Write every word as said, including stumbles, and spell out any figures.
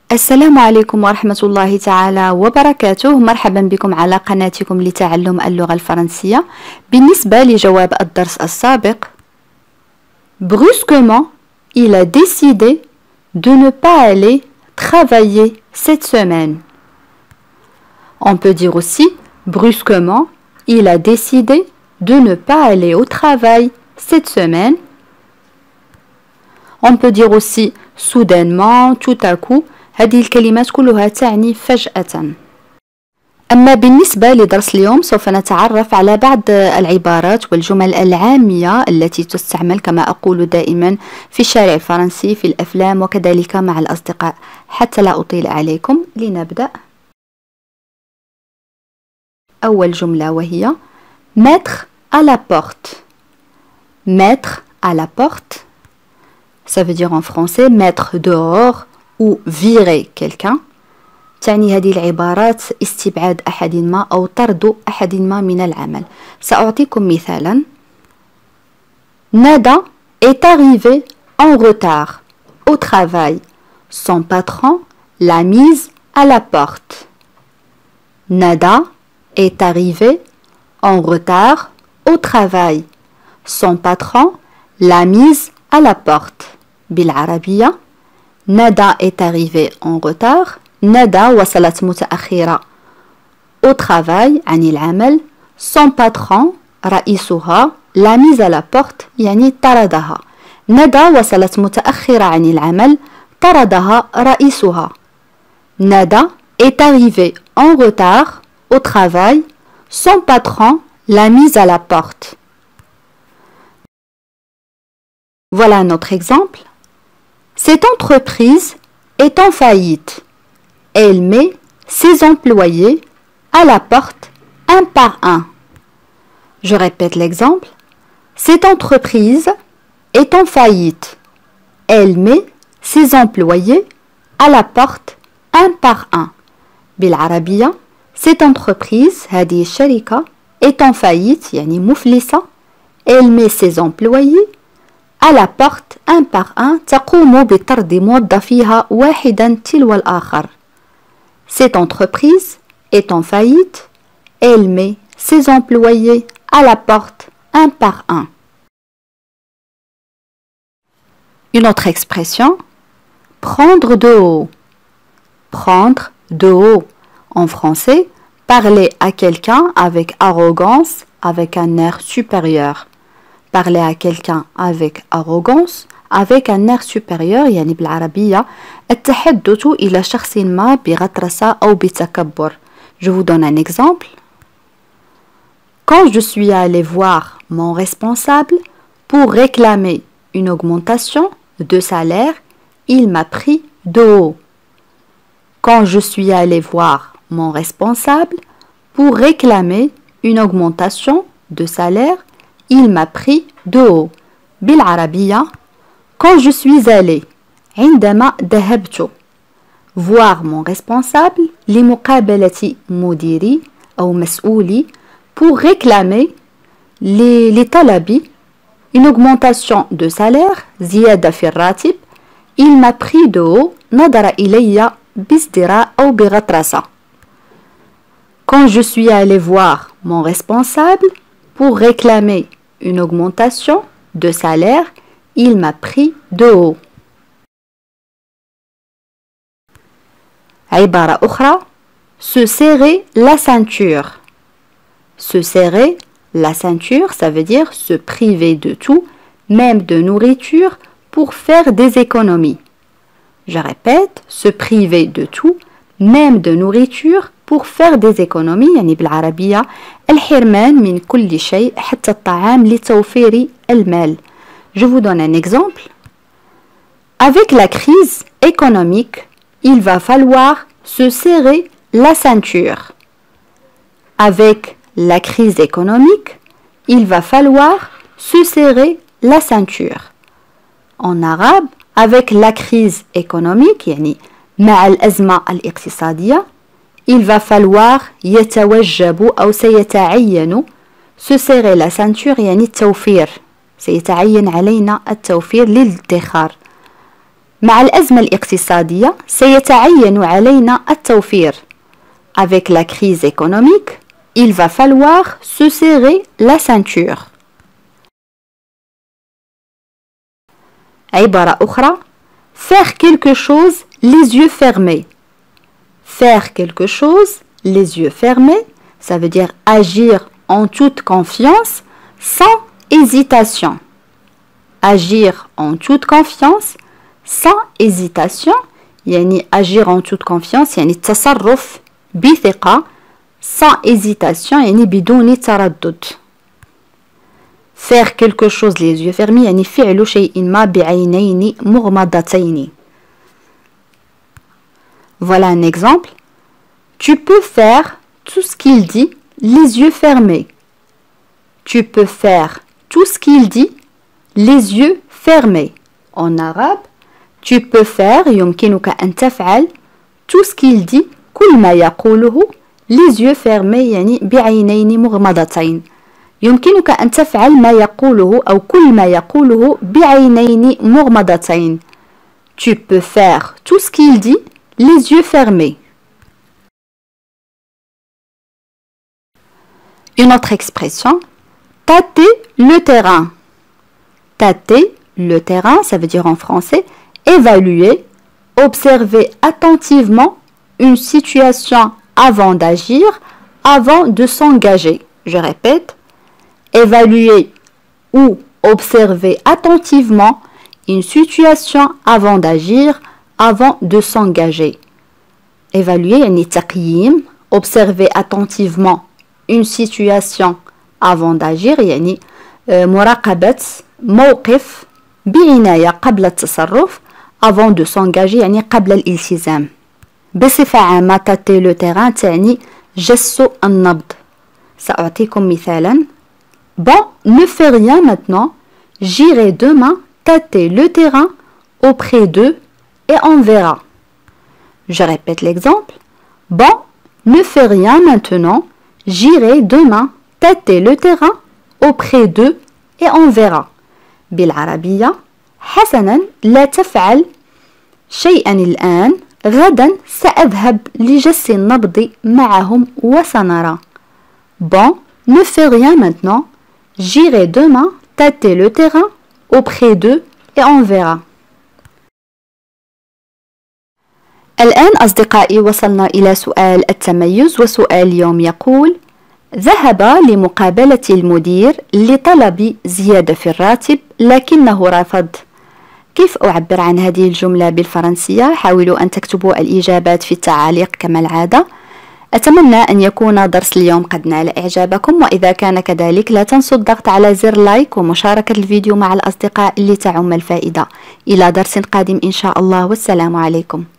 السلام عليكم ورحمة الله تعالى وبركاته. مرحبا بكم على قناتكم لتعلم اللغة الفرنسية. بالنسبة لجواب الدرس السابق، brusquement il a décidé de ne pas aller travailler cette semaine. On peut dire aussi brusquement il a décidé de ne pas aller au travail cette semaine. On peut dire aussi soudainement, tout à coup. هذه الكلمات كلها تعني فجأة. أما بالنسبة لدرس اليوم سوف نتعرف على بعض العبارات والجمل العامية التي تستعمل كما أقول دائما في الشارع الفرنسي، في الأفلام وكذلك مع الأصدقاء. حتى لا أطيل عليكم لنبدأ. أول جملة وهي mettre à la porte. Mettre à la porte, ça veut dire en français mettre dehors ou virer quelqu'un. تعني هذه العبارات استبعاد أحد ما أو طرد أحد ما من العمل. سأعطيكم مثالا. Nada est arrivé en retard au travail. Son patron l'a mise à la porte. Nada est arrivé en retard au travail. Son patron l'a mise à la porte. بالعربية Nada est arrivé en retard. Nada وصلت متأخرة au travail عن العمل. Son patron رئيسها l'a mise à la porte يعني طردها. Nada وصلت متأخرة عن العمل، طردها رئيسها. Nada est arrivé en retard au travail. Son patron l'a mise à la porte. Voilà un autre exemple. Cette entreprise est en faillite. Elle met ses employés à la porte un par un. Je répète l'exemple. Cette entreprise est en faillite. Elle met ses employés à la porte un par un. بالعربية cette entreprise هذه الشركة est en faillite يعني مفلسة. Elle met ses employés à la porte un par un. تقوم بطرد موظفيها واحدا تلو الآخر. Cette entreprise est en faillite. Elle met ses employés à la porte un par un. Une autre expression, prendre de haut. Prendre de haut. En français, parler à quelqu'un avec arrogance, avec un air supérieur. Parler à quelqu'un avec arrogance, avec un air supérieur يعني بالعربية التحدث إلى شخص ما بغطرسة أو بتكبر. Je vous donne un exemple. Quand je suis allé voir mon responsable pour réclamer une augmentation de salaire, il m'a pris de haut. Quand je suis allé voir mon responsable pour réclamer une augmentation de salaire, il m'a pris de haut. بالعربية quand je suis allé عندما ذهبت voir mon responsable لمقابلة مديري أو مسؤولي pour réclamer لطلب une augmentation de salaire زيادة في الراتب. Il m'a pris de haut نظر إلي بازدراء أو بغطرسة. Quand je suis allé voir mon responsable pour réclamer une augmentation de salaire, il m'a pris de haut. عبارة أخرى se serrer la ceinture. Se serrer la ceinture, ça veut dire se priver de tout, même de nourriture, pour faire des économies. Je répète, se priver de tout, même de nourriture, pour faire des économies. يعني بالعربية الحرمان من كل شيء حتى الطعام لتوفير المال. Je vous donne un exemple. Avec la crise économique, il va falloir se serrer la ceinture. Avec la crise économique, il va falloir se serrer la ceinture. En arabe, avec la crise économique, يعني مع الأزمة الاقتصادية, il va falloir يتوجب أو سيتعين se serrer la ceinture يعني التوفير. سيتعين علينا التوفير للادخار. مع الأزمة الاقتصادية سيتعين علينا التوفير. Avec la crise économique, il va falloir se serrer la ceinture. عبارة أخرى faire quelque chose les yeux fermés. Faire quelque chose les yeux fermés, ça veut dire agir en toute confiance sans hésitation. Agir en toute confiance sans hésitation, يعني agir en toute confiance يعني التصرف بثقة sans hésitation يعني بدون تردد. Faire quelque chose les yeux fermés يعني فعل شيء ما بعينين مغمضتين. Voilà un exemple. Tu peux faire tout ce qu'il dit les yeux fermés. Tu peux faire tout ce qu'il dit les yeux fermés. En arabe, tu peux faire يمكنك أن تفعل tout ce qu'il dit كل ما يقوله les yeux fermés يعني بعينين مغمضتين. يمكنك أن تفعل ما يقوله أو كل ما يقوله بعينين مغمضتين. Tu peux faire tout ce qu'il dit les yeux fermés. Une autre expression, tâter le terrain. Tâter le terrain, ça veut dire en français évaluer, observer attentivement une situation avant d'agir, avant de s'engager. Je répète, évaluer ou observer attentivement une situation avant d'agir, avant de s'engager. Évaluer, يعني تقييم, observer attentivement une situation avant d'agir, يعني مراقبة موقف بعناية قبل التصرف avant de s'engager, يعني قبل الالتزام. بصفة عامة tâter le terrain تعني جس النبض. سأعطيكم مثالا. Bon, ne fais rien maintenant. J'irai demain tâter le terrain auprès d'eux et on verra. Je répète l'exemple. Bon, ne fais rien maintenant. J'irai demain tâter le terrain auprès d'eux et on verra. بالعربية حسنا لا تفعل شيئا الآن غدا سأذهب لجس النبض معهم وسنرى. Bon, ne fais rien maintenant. J'irai demain tâter le terrain auprès d'eux et on verra. الآن أصدقائي وصلنا إلى سؤال التميز، وسؤال اليوم يقول: ذهب لمقابلة المدير لطلب زيادة في الراتب لكنه رفض. كيف أعبر عن هذه الجملة بالفرنسية؟ حاولوا أن تكتبوا الإجابات في التعاليق كما العادة. أتمنى أن يكون درس اليوم قد نال إعجابكم، وإذا كان كذلك لا تنسوا الضغط على زر لايك ومشاركة الفيديو مع الأصدقاء لتعم الفائدة. إلى درس قادم إن شاء الله، والسلام عليكم.